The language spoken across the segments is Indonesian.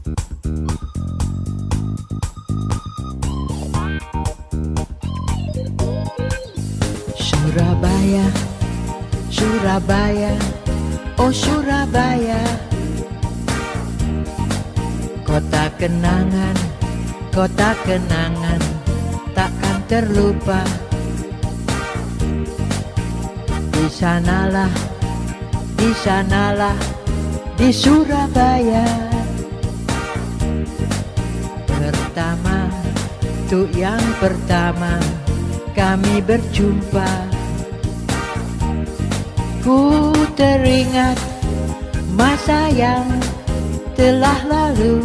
Surabaya, Surabaya, oh Surabaya, kota kenangan, kota kenangan, takkan terlupa. Di sanalah, di sanalah, di Surabaya. Pertama, tuh yang pertama kami berjumpa. Ku teringat masa yang telah lalu.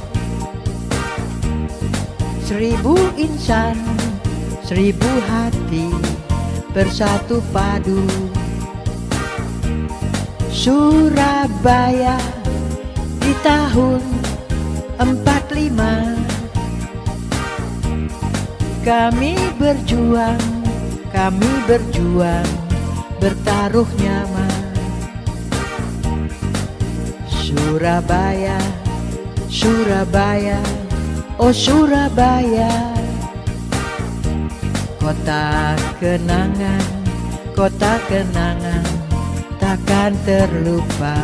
1000 insan, 1000 hati bersatu padu. Surabaya di tahun 45. Kami berjuang, bertaruh nyaman. Surabaya, Surabaya, oh Surabaya, kota kenangan, kota kenangan, takkan terlupa.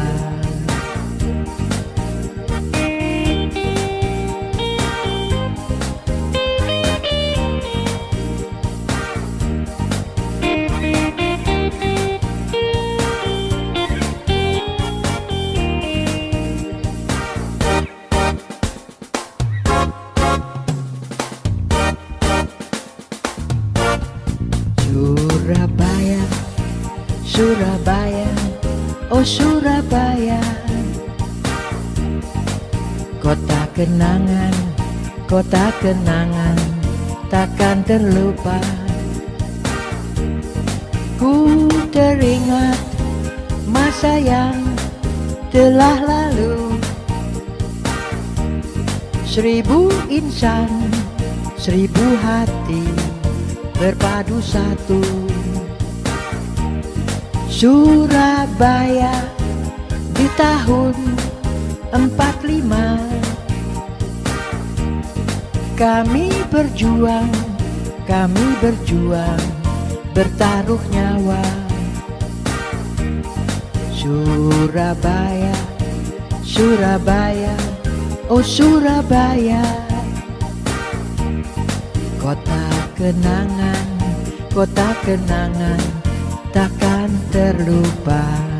Surabaya, Surabaya, oh Surabaya, kota kenangan, kota kenangan, takkan terlupa. Ku teringat masa yang telah lalu. 1000 insan, 1000 hati berpadu satu. Surabaya di tahun 45. Kami berjuang, bertaruh nyawa. Surabaya, Surabaya, oh Surabaya, kota kenangan, kota kenangan, takkan terlupa.